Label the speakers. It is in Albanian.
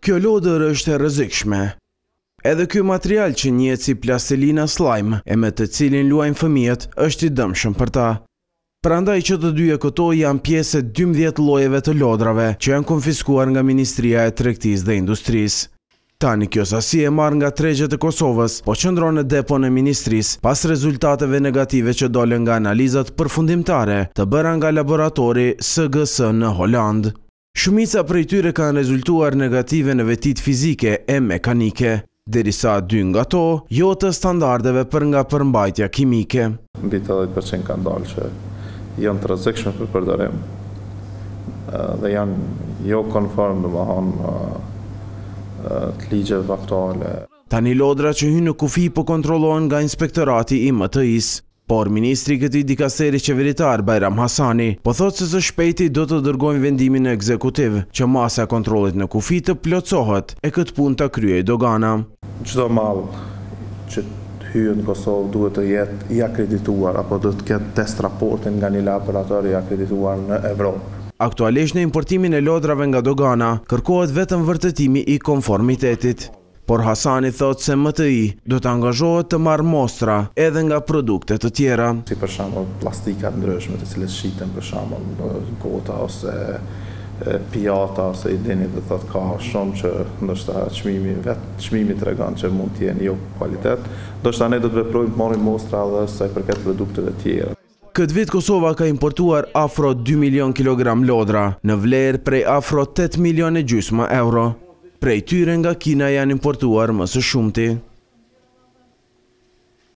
Speaker 1: Kjo lodër është e rrezikshme. Edhe ky material që njihet si plastelina slime e me të cilin luajnë fëmijët është i dëmshëm për ta. Prandaj që të dyja këto janë pjesë e 12 llojeve të lodrave që janë konfiskuar nga Ministria e Tregtisë dhe Industrisë. Tani kjo sasi e marrë nga tregjet e Kosovës, po qëndron në depon e Ministrisë pas rezultateve negative që dolën nga analizat përfundimtare të bëra nga laboratori SGS në Holand. Shumica prej tyre kanë rezultuar negative në vetit fizike e mekanike, derisa 2 nga to jo të standardeve për nga përmbajtja kimike.
Speaker 2: Mbi 80% kanë dalë që janë të rrezikshme për përdorim dhe janë jo konform të ligjeve aktuale.
Speaker 1: Tani lodra që hynë në kufi po kontrollohen nga Inspektorati i MTI-s, por ministri i këtij dikasteri qeveritar Bajram Hasani po thotë se së shpejti do të dërgojnë vendimin ekzekutiv që masa e kontrollit në kufi të plotësohet e këtë punë ta kryejë dogana.
Speaker 2: Çdo mall që hyjë në Kosovë duhet të jetë i akredituar apo do të ketë test raportin nga një laborator i akredituar në Evropë.
Speaker 1: Aktualisht në importimin e lodrave nga dogana kërkohet vetëm vërtetimi i konformitetit. Por Hasani thotë se MTI do të angazhohet të marrë mostra edhe nga produkte të tjera.
Speaker 2: Si për shembull plastikat ndryshme të cilët shiten për shembull gota ose pijata ose i dini do thotë ka shumë që ndoshta çmimi tregon që mund të jenë jo kvalitet. Ndoshta ne do të veprojmë të marrim mostra edhe sa i përket produkteve të tjera.
Speaker 1: Këtë vit Kosova ka importuar afro 2 milion kilogram lodra, në vlerë prej afro 8,5 milion euro. Prej tyre nga Kina janë importuar më së shumti.